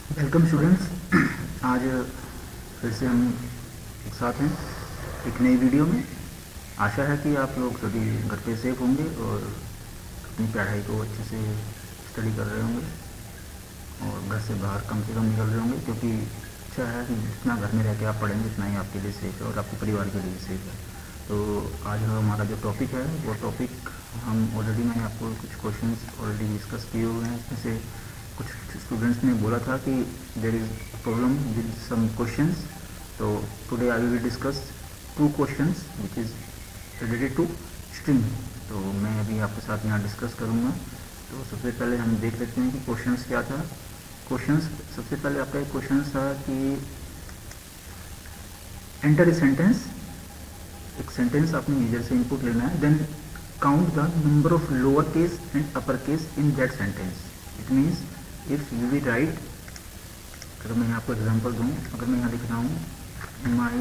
Welcome students. आज फिर से हम एक साथ हैं एक नई वीडियो में। आशा है कि आप लोग सभी घर पे सेफ होंगे और अपनी पढ़ाई को अच्छे से स्टडी कर रहे होंगे और घर से बाहर कम से कम निकल रहे होंगे, क्योंकि अच्छा है कि जितना घर में रह के आप पढ़ेंगे उतना ही आपके लिए सेफ है और आपके परिवार के लिए सेफ है। तो आज हमारा जो टॉपिक है वो टॉपिक हम ऑलरेडी मैंने आपको कुछ क्वेश्चंस ऑलरेडी डिस्कस किए हुए हैं। इसमें से कुछ स्टूडेंट्स ने बोला था कि there is problem with some questions. तो today I will discuss 2 questions which is related to string. तो मैं अभी आपके साथ यहाँ डिस्कस करूँगा। तो सबसे पहले हम देख लेते हैं कि क्वेश्चंस क्या था। क्वेश्चंस सबसे पहले आपका एक क्वेश्चन था कि एंटर ए सेंटेंस। एक सेंटेंस आपने यूजर से इनपुट लेना है, then count the number of lower case and upper case in that sentence. It means if you will write, अगर मैं आपको एग्जांपल दूं, अगर मैं यहाँ लिख रहा हूँ माई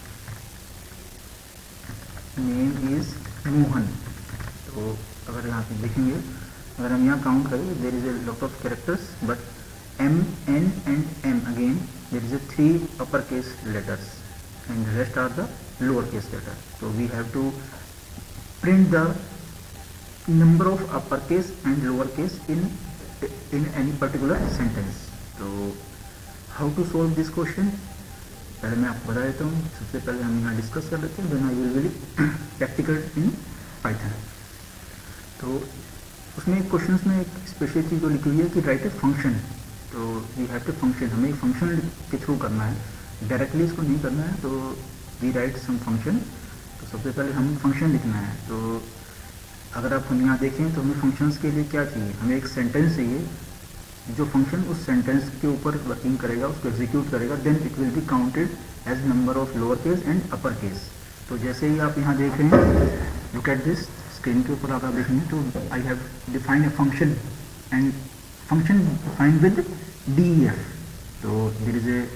नेम इज मोहन, तो अगर यहाँ पे देखेंगे, अगर हम यहाँ काउंट करें, there is a lot of characters but M N and M again there is a 3 upper case letters and the rest are the lower case letter. So we have to print the number of uppercase and lower case in any particular sentence. So how to solve this question? पहले मैं आपको बता देता हूँ। सबसे पहले हम यहाँ डिस्कस कर लेते हैं, then I will really practical in Python. तो उसमें क्वेश्चंस में एक स्पेशल चीज़ जो लिखी हुई है कि राइट ए फंक्शन। तो वी हैव टू फंक्शन, हमें एक फंक्शन के थ्रू करना है, डायरेक्टली इसको नहीं करना है। तो वी राइट सम फंक्शन। तो सबसे पहले हमें फंक्शन लिखना है। तो अगर आप हम यहाँ देखें तो हमें फंक्शंस के लिए क्या चाहिए, हमें एक सेंटेंस चाहिए जो फंक्शन उस सेंटेंस के ऊपर वर्किंग करेगा, उसको एग्जीक्यूट करेगा, then it will be counted as number of lower case and upper case. तो जैसे ही आप यहाँ देख रहे हैं, लुक एट दिस स्क्रीन के ऊपर अगर देखेंगे तो I have define a function and function defined with DEF। तो there is a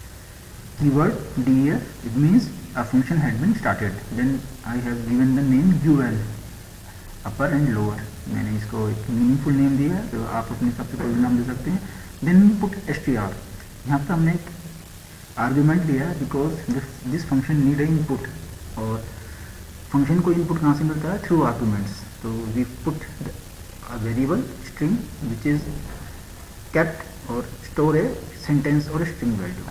keyword DEF, it means a function had been started. Then I have given the name UL, upper and lower। मैंने इसको एक meaningful name दिया है, तो आप अपने हिसाब से कोई भी नाम दे सकते हैं। Then put str, यहाँ पर हमने एक आर्ग्यूमेंट लिया है because this function need a input, और फंक्शन को इनपुट कहाँ से मिलता है, थ्रू आर्ग्यूमेंट्स। तो we put a variable string which is kept और स्टोर ए सेंटेंस और string value.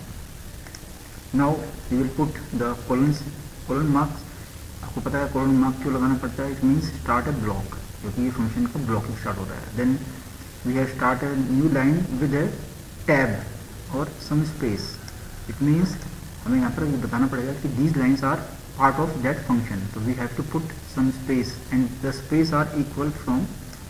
Now we will put the colon marks. आपको पता है कोलन मार्क क्यों लगाना पड़ता है, it means start a block, क्योंकि ये फंक्शन का ब्लॉकिंग स्टार्ट हो रहा है। Then we have start a new line with a tab और सम स्पेस। इट मीन्स हमें यहाँ पर ये बताना पड़ेगा कि these lines are part of that function. तो we have to put some space and the space are equal from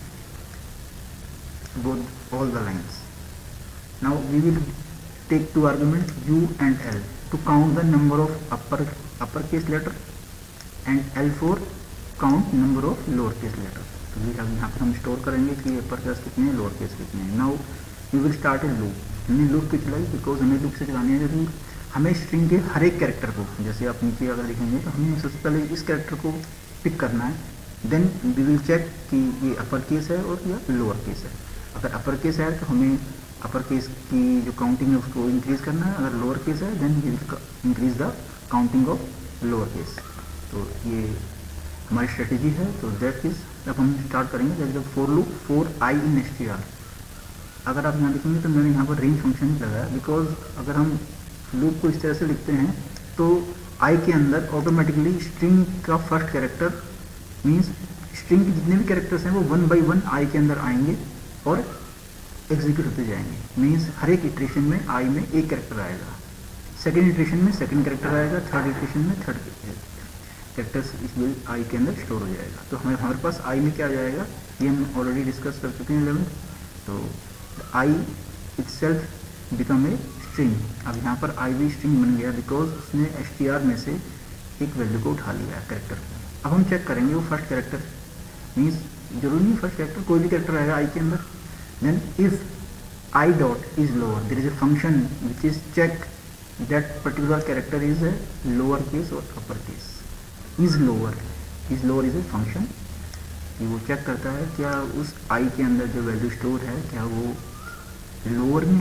both all the lines. Now we will take 2 arguments U and L to count the number of uppercase letter and L for count number of lowercase letter. तो यहाँ पर हम store करेंगे कि upper case कितने हैं, lower case कितने हैं। Now we will start a loop. हमने लूप क्यों चलाई, बिकॉज हमें लूप से चलानी है कि हमें स्ट्रिंग के हर एक कैरेक्टर को, जैसे आप नीचे अगर लिखेंगे तो हमें सबसे पहले इस कैरेक्टर को पिक करना है, देन वी विल चेक कि ये अपर केस है और या लोअर केस है। अगर अपर केस है तो हमें अपर केस की जो काउंटिंग है उसको इंक्रीज करना है, अगर लोअर केस है then we will increase the counting of lower case. तो ये हमारी स्ट्रेटेजी है। तो दैट इज, अब हम स्टार्ट करेंगे that is for loop for I in str। अगर आप यहाँ देखेंगे तो मैंने यहाँ पर रेंज फंक्शन ही लगाया, बिकॉज अगर हम लूप को इस तरह से लिखते हैं तो आई के अंदर ऑटोमेटिकली स्ट्रिंग का फर्स्ट कैरेक्टर मीन्स स्ट्रिंग के जितने भी कैरेक्टर्स हैं वो 1 by 1 आई के अंदर आएंगे और एग्जीक्यूट होते जाएंगे। मीन्स हर एक इटरेशन में आई में एक कैरेक्टर आएगा, सेकेंड इटरेशन में सेकेंड कैरेक्टर आएगा, थर्ड इटरेशन में थर्ड कैरेक्टर्स इस बिल आई के अंदर स्टोर हो जाएगा। तो हमारे पास आई में क्या आ जाएगा, ये हम ऑलरेडी डिस्कस कर चुके हैं 11। तो I itself become a string. अब यहाँ पर आई भी स्ट्रिंग बन गया बिकॉज उसने str में से एक वैल्यू को उठा लिया कैरेक्टर को। अब हम चेक करेंगे वो फर्स्ट कैरेक्टर, मीन्स जरूरी नहीं फर्स्ट कैरेक्टर, कोई भी कैरेक्टर आएगा आई के अंदर। Then if I dot is lower, there is a function which is check that particular character is a lower case और upper case. Is lower is a function कि वो check करता है क्या उस आई के अंदर जो वैल्यू स्टोर है क्या वो लोअर में है या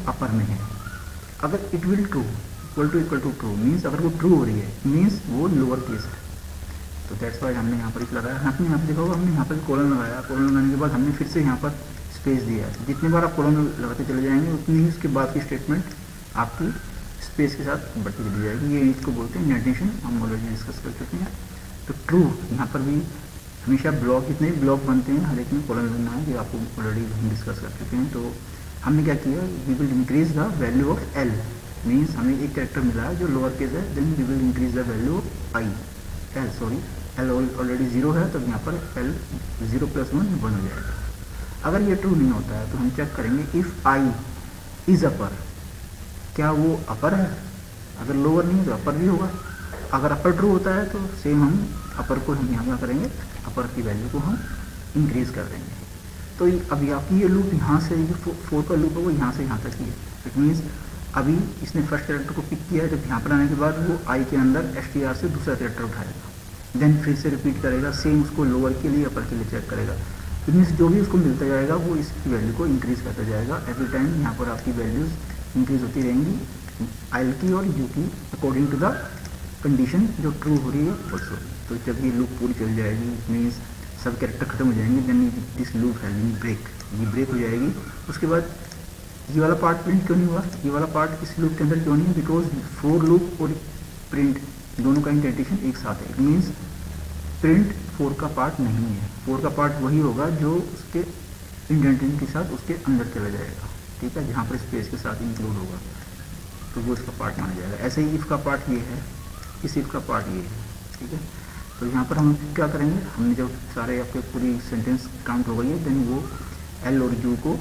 अपर में है। अगर it will true equal to true means अगर वो ट्रू हो रही है मीन्स वो लोअर केस है। तो दैट्स वाई हमने यहाँ पर इस लगाया। आपने यहाँ पर देखा होगा हमने यहाँ पर कॉलन लगाया, कॉलन लगाने के बाद हमने फिर से यहाँ पर स्पेस दिया है। जितनी बार आप कॉलन लगाते चले जाएंगे उतनी ही उसके बाद की स्टेटमेंट आपकी स्पेस के साथ बढ़ती चली जाएगी। ये इसको बोलते हैं इंडेंटेशन, हम ऑलरेडी डिस्कस कर चुके हैं। तो ट्रू यहाँ पर भी हमेशा ब्लॉक, जितने भी ब्लॉक बनते हैं हर एक में कॉलन लगना है, ये आपको ऑलरेडी हम डिस्कस कर चुके हैं। तो हमने क्या किया, we will increase the value of L means हमें एक कैरेक्टर मिला है जो लोअर केस है, then we will increase the value of I L, sorry L already 0 है तो यहाँ पर एल 0 + 1 1 हो जाएगा। अगर ये ट्रू नहीं होता है तो हम चेक करेंगे इफ़ आई इज़ अपर, क्या वो अपर है? अगर लोअर नहीं है तो अपर भी होगा। अगर अपर ट्रू होता है तो सेम हम अपर को हम यहाँ क्या करेंगे, अपर की वैल्यू को हम इंक्रीज कर देंगे। तो अभी आपकी ये लूप यहाँ से, ये 4 का लूप है वो यहाँ से यहाँ तक ही है। इट मीन्स अभी इसने फर्स्ट कैरेक्टर को पिक किया है, जब यहाँ पर आने के बाद वो आई के अंदर str से दूसरा कैरेक्टर उठाएगा, देन फिर से रिपीट करेगा, सेम उसको लोअर के लिए अपर के लिए चेक करेगा। इट मीन्स जो भी उसको मिलता जाएगा वो इसकी वैल्यू को इंक्रीज करता जाएगा। एवरी टाइम यहाँ पर आपकी वैल्यूज़ इंक्रीज होती रहेंगी आई की और यू की अकॉर्डिंग टू द कंडीशन जो ट्रू हो रही है ऑल्सो। तो जब ये लूप पूरी चल जाएगी मीन्स सब कैरेक्टर खत्म हो जाएंगे, देन दिस लूप है ब्रेक, ये ब्रेक हो जाएगी। उसके बाद ये वाला पार्ट प्रिंट क्यों नहीं हुआ, ये वाला पार्ट इस लूप के अंदर क्यों नहीं है, बिकॉज फॉर लूप और प्रिंट दोनों का इंडेंटेशन एक साथ है। इट मीन्स प्रिंट 4 का पार्ट नहीं है, 4 का पार्ट वही होगा जो उसके इंडेंटेशन के साथ उसके अंदर चला जाएगा, ठीक है, जहाँ पर स्पेस के साथ इंक्लूड होगा तो वो इसका पार्ट माना जाएगा। ऐसे ही इफ़ का पार्ट ये है, इस इफ़ का पार्ट ये है, ठीक है। तो यहाँ पर हम क्या करेंगे, हमने जब सारे आपके पूरी सेंटेंस काउंट हो गई है देन वो एल और यू को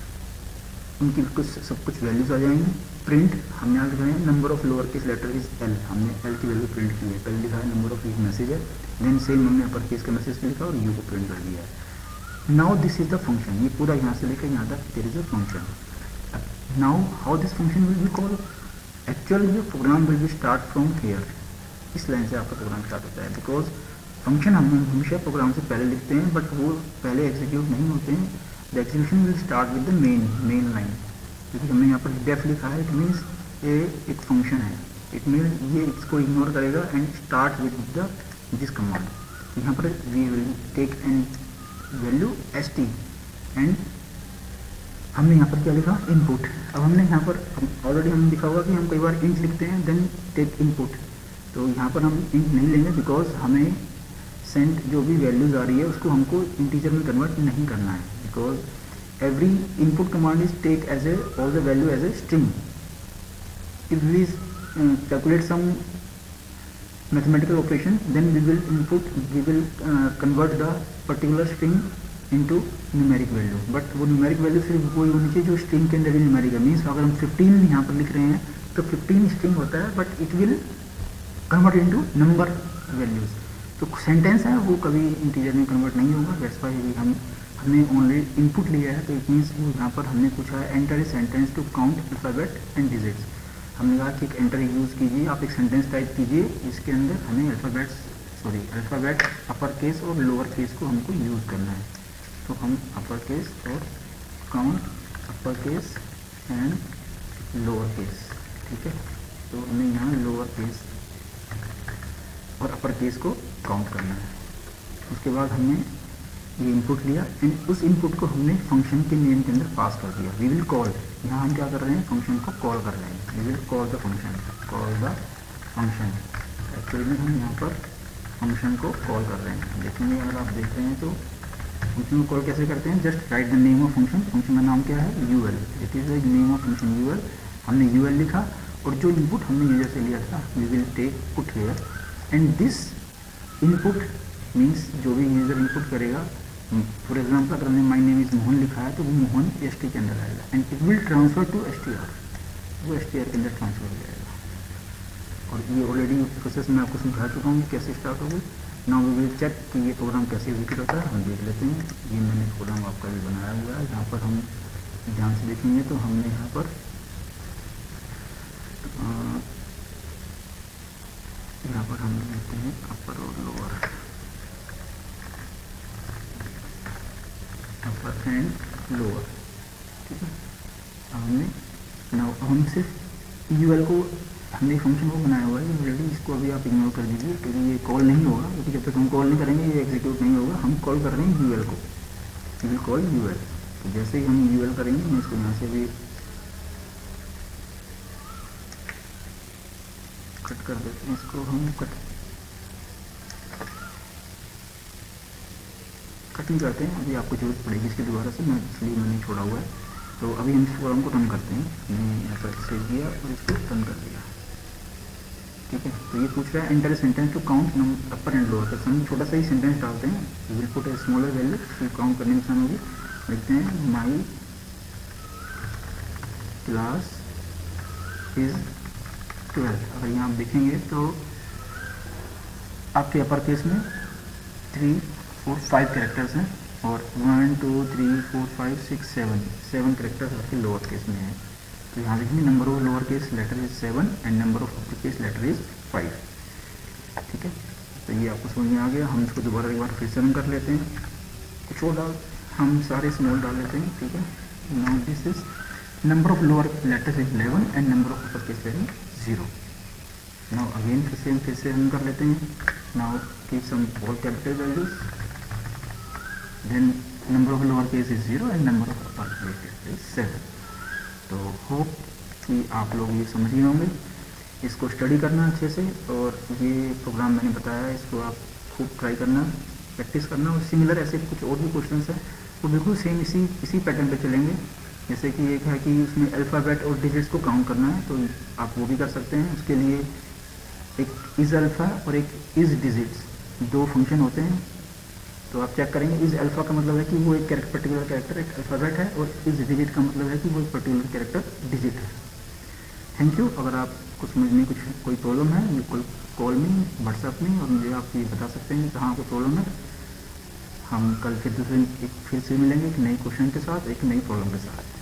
उनकी सब कुछ वैल्यूज आ जाएंगी। प्रिंट हमने यहाँ लिखा है number of lower case letter is L, हमने एल की वैल्यू प्रिंट की है, पहले लिखा है नंबर ऑफ एक मैसेज है, देन सेम हमने अपर केस का मैसेज लिखा और यू को प्रिंट कर दिया है। Now this is the function, ये पूरा यहाँ से लेकर यहाँ तक there is a function. Now how this function will be called, actually ये program will be start from here, इस लाइन से आपका प्रोग्राम स्टार्ट होता है। बिकॉज फंक्शन हम हमेशा प्रोग्राम से पहले लिखते हैं बट वो पहले एग्जीक्यूट नहीं होते हैं। The execution will start with the main line, क्योंकि हमने यहाँ पर डेफ लिखा है, इट मीन्स ये एक फंक्शन है, इट मीन्स ये इसको इग्नोर करेगा and start with the this command. यहाँ पर we will take an value st and हमने यहाँ पर क्या लिखा इनपुट। अब हमने यहाँ पर ऑलरेडी हमने लिखा हुआ कि हम कई बार इंट लिखते हैं देन टेक इनपुट, तो यहाँ पर हम इंट नहीं लेंगे बिकॉज हमें सेंट जो भी वैल्यूज आ रही है उसको हमको इंटीजर में कन्वर्ट नहीं करना है, because every input command is take as a all the value as a string. If we calculate some mathematical operation then we will convert the particular string into numeric value, but वो numeric value सिर्फ वही होनी चाहिए जो string के अंदर ही numeric है। Means अगर हम 15 यहाँ पर लिख रहे हैं तो 15 string होता है but it will convert into number values। तो सेंटेंस है वो कभी इंटीजर में कन्वर्ट नहीं होगा, दैट्स व्हाई हमने ओनली इनपुट लिया है। तो इट मीन्स यहाँ पर हमने पूछा है enter a sentence to count alphabet and digits. हमने कहा कि एक एंटर यूज़ कीजिए, आप एक सेंटेंस टाइप कीजिए, इसके अंदर हमें अल्फ़ाबेट अपर केस और लोअर केस को हमको यूज़ करना है। तो हम अपर केस और count upper case and lower case, ठीक है। तो हमें यहाँ लोअर केस और अपर केस को काउंट करना है। उसके बाद हमने ये इनपुट लिया एंड उस इनपुट को हमने फंक्शन के नेम के अंदर पास कर दिया। वी विल कॉल, यहाँ हम क्या कर रहे हैं, फंक्शन को कॉल कर रहे हैं। We will call the function, actually में हम यहाँ पर फंक्शन को कॉल कर रहे हैं। देखेंगे अगर आप देख रहे हैं तो फंक्शन को कॉल कैसे करते हैं, just write the name of function. Function का नाम क्या है, UL, it is the name of function UL. हमने यूएल लिखा और जो इनपुट हमने यूजर से लिया था we will take put here and this input means जो भी यूजर इनपुट करेगा, फॉर एग्जाम्पल अगर हमने माई नेम इज मोहन लिखा है तो वो मोहन st के अंदर आएगा and it will transfer to str, वो str के अंदर ट्रांसफर हो जाएगा। और ये ऑलरेडी प्रोसेस मैं आपको समझा चुका हूँ कैसे स्टार्ट होगी। नाउ वी विल चेक कि ये प्रोग्राम कैसे एग्जीक्यूट होता है, हम देख लेते हैं। ये मैंने प्रोग्राम आपका भी बनाया हुआ है, यहाँ पर हम ध्यान से देखेंगे तो हमने यहाँ पर हम लेते हैं अपर और लोअर, अपर एंड लोअर, ठीक है। हमने नाउ हम सिर्फ यूएल को, हमने फंक्शन को बनाया हुआ है ऑलरेडी, इसको अभी आप इग्नोर कर दीजिए क्योंकि ये कॉल नहीं होगा, क्योंकि जब तक हम कॉल नहीं करेंगे ये एग्जीक्यूट नहीं होगा। हम कॉल कर रहे हैं यूएल को, वी विल कॉल यूएल। तो जैसे ही हम यूएल करेंगे, मैं इसको यहाँ से भी कट कर देते हैं, इसको हम कट नहीं करते हैं, अभी आपको जरूरत पड़ेगी इसकी दोबारा से, मैं इसलिए मैंने छोड़ा हुआ है। तो अभी हम इस प्रोग्राम को रन करते हैं, मैंने ऐसा सेव किया और इसको रन कर दिया, ठीक है। तो ये पूछ रहा है enter sentence to count upper and lower case. हम छोटा सा ही सेंटेंस डालते हैं, will put a smaller value, फिर काउंट करने में आसान होगी। लिखते हैं माई क्लास इज 12। अगर यहाँ आप देखेंगे तो आपके अपर केस में 3, 4, 5 कैरेक्टर्स हैं और 1, 2, 3, 4, 5, 6, 7 कैरेक्टर्स आपके लोअर केस में है। तो यहाँ देखेंगे number of lower case letter is 7 and number of upper case letter is 5, ठीक है। तो ये आपको समझ में आ गया। हम इसको दोबारा एक बार फिर से रन कर लेते हैं, कुछ और हम सारे स्मॉल डाल लेते हैं, ठीक है। Now this is number of lower letters is 11 and number of upper case letter 0। Now again फिर से रन कर लेते हैं। Now keep some all capital values, then number of lower case is 0 and number of upper case is 7। तो hope कि आप लोग ये समझ गए होंगे। इसको स्टडी करना अच्छे से, और ये प्रोग्राम मैंने बताया इसको आप खूब ट्राई करना, प्रैक्टिस करना। और सिमिलर ऐसे कुछ और भी क्वेश्चन हैं वो बिल्कुल सेम इसी पैटर्न पे चलेंगे। जैसे कि एक है कि उसमें अल्फ़ाबेट और डिजिट्स को काउंट करना है, तो आप वो भी कर सकते हैं। उसके लिए एक इज़ अल्फ़ा और एक इज़ डिजिट्स, 2 फंक्शन होते हैं। तो आप चेक करेंगे, इज़ अल्फ़ा का मतलब है कि वो एक पर्टिकुलर कैरेक्टर एक अल्फ़ाबेट है, और इज़ डिजिट का मतलब है कि वो एक पर्टिकुलर कैरेक्टर डिजिट है। Thank you. अगर आपको समझ में कोई प्रॉब्लम है, बिल्कुल कॉल में, व्हाट्सएप में, और मुझे आप ये बता सकते हैं कहाँ आपको प्रॉब्लम है। हम कल फिर से मिलेंगे एक नए क्वेश्चन के साथ, एक नई प्रॉब्लम के साथ।